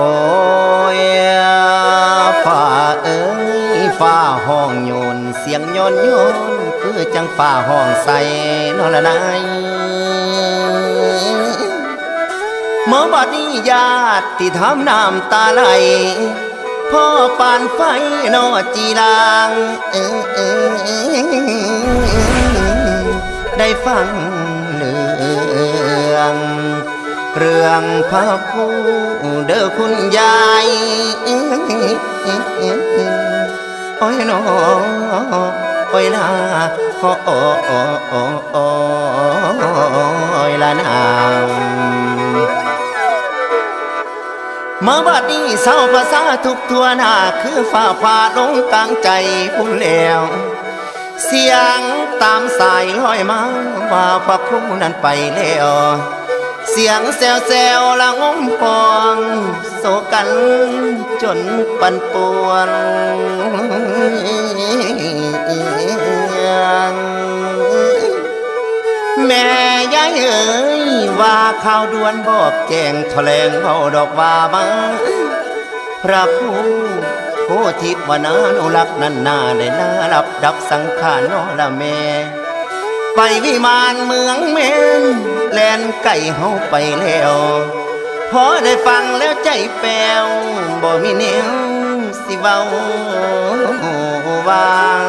อ้ยฟ้าเอ้ยฟ้าห้องโยนเสียงโยนคือจังฟ้าห้องใส่นอละนายเมื่อบัดนี้ญาติทำน้ำตาไหลพ่อปานไฟนอจีลางได้ฟังเรื่องพระผู้เด้อคุณยายโอ้ยน้อโอ้ยนาโอ้ยละนางเมื่อบัดนี้เศร้าภาษาทุกทั่วหน้าคือฝ่าผ่าลงกลางใจพุ่งแล้วเสียงตามสายลอยมาว่าพระผู้นั้นไปแล้วเสียงแซวละงมปองโศกันจนปั่นป่วนแม่ยายเอ๋ยว่าข่าวด่วนบอกแจ้งแถลงเบาดอกว่ามาพระผู้ทิพวนานุรักษ์นั้นนาได้ลารับดับสังขารนอละแม่ไปวิมานเมืองเมนแลนไก่เฮาไปแล้วพอได้ฟังแล้วใจแป้วบ่มีแนวสิเว้าวาง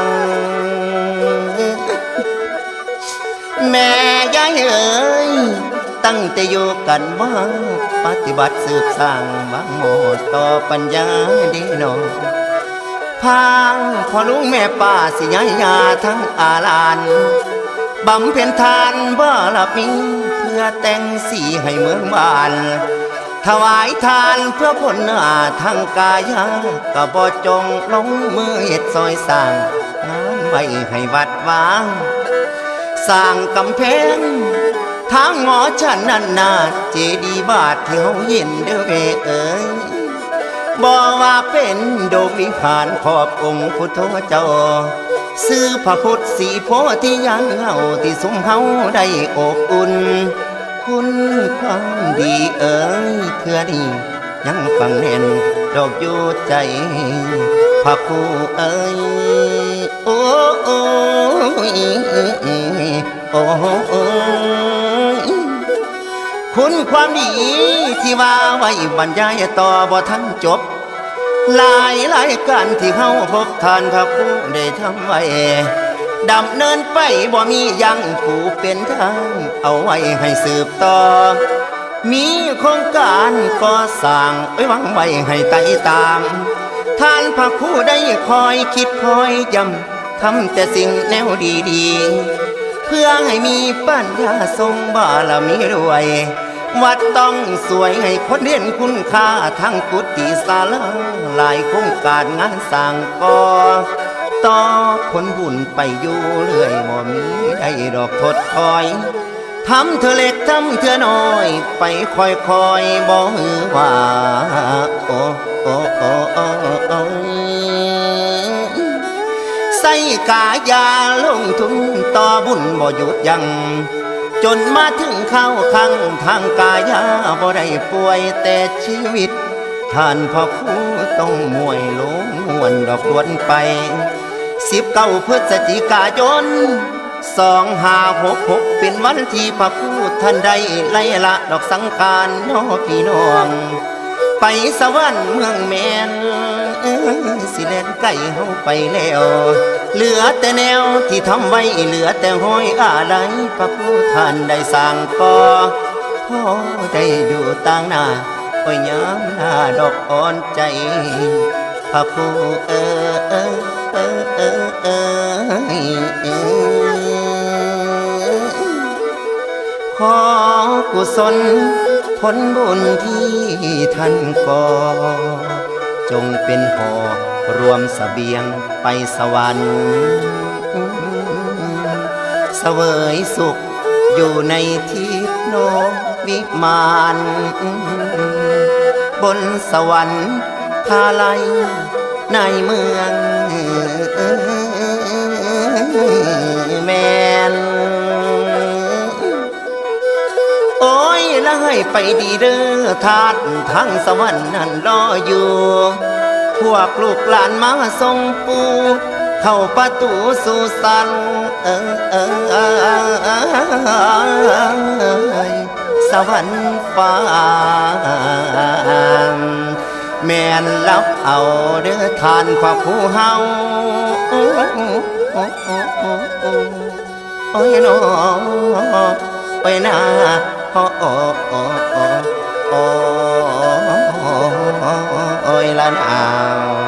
แม่ยายเอ๋ยตั้งแต่อยู่กันว่าปฏิบัติสืบสร้างบางโมต่อปัญญาดีหนอพางพ่อลุงแม่ป้าสิยายาทั้งอาลานบำเพ็ญทานบ่ละมีเพื่อแต่งสีให้เมืองบ้านถวายทานเพื่อผลหน้าทางกายก็บ่จงลงมือเฮ็ดซอยสร้างงานไว้ให้วัดวางสร้างกำแพงทางหมอฉันนั่นนาเจดีย์บาทที่เฮาเห็นเด้อแม่เอ๋ยบ่ว่าเป็นโดมวิหารขอบองค์พุทธเจ้าซื้อพระพุทธสีโพธิยังเฮาที่สุมเฮาได้อบอุ่นคุณความดีเอ๋ยเพื่อนี้ยังฟังแน่นดอกอยู่ใจพระผู้เอ๋ยโอ้โอ้โอ้คุณความดีที่ว่าไว้บรรยายต่อบ่ทันจบหลายการที่เฮาพบทานพระผู้ได้ทำไว้ดำเนินไปบ่มียังผู้เป็นทางเอาไว้ให้สืบต่อมีโครงการก่อสร้างไว้หวังไว้ให้ไต่ตามท่านพระผู้ได้คอยคิดคอยย้ำทำแต่สิ่งแนวดีๆเพื่อให้มีปัญญาทรงบารมีรวยวัดต้องสวยให้คนเรียนคุณค่าทั้งกุฏิศาลาหลายโครงการงานสร้างก่อต่อผลบุญไปอยู่เรื่อยบ่มีได้ดอกทดคอยทำเธอเล็กทำเธอน้อยไปค่อยบ่หือว่าโอ้ใส่กายาลงทุนต่อบุญบ่หยุดยังจนมาถึงเข้าข้างทางกายาบ่ได้ป่วยแต่ชีวิตท่านพ่อครูต้องมวยลงมวนดอกล้วนไป19 พฤศจิกายน 2566เป็นวันที่พระผู้ท่านได้ไล่ละดอกสังขารน้อพี่น้องไปสวรรค์เมืองแมนสิแล่นไก่เฮาไปแล้วเหลือแต่แนวที่ทำไว้เหลือแต่ห้อยอะไรพระผู้ท่านได้สร้างก่อพ่อได้อยู่ต่างหน้าโอ้ยย้ำหน้าดอกอ่อนใจพระผู้ขอกุศลผลบุญที่ท่านก่อจงเป็นห่อรวมเสบียงไปสวรรค์เสวยสุขอยู่ในทิพย์โนวิมานบนสวรรค์ทาลัยในเมืองแมนโอ้ยละให้ไปดีเด้อทาสทั้งสวรรค์นั้นรออยู่พวกลูกหลานมาส่งปูเข้าประตูสู่สันสวรรค์ฟ้าแม่นรับเอาเด้อทานพระผู้เฮาโอ้ยน้อโอ้ยนาโอ้โอ้โอ้โอ้โอ้ยละนาว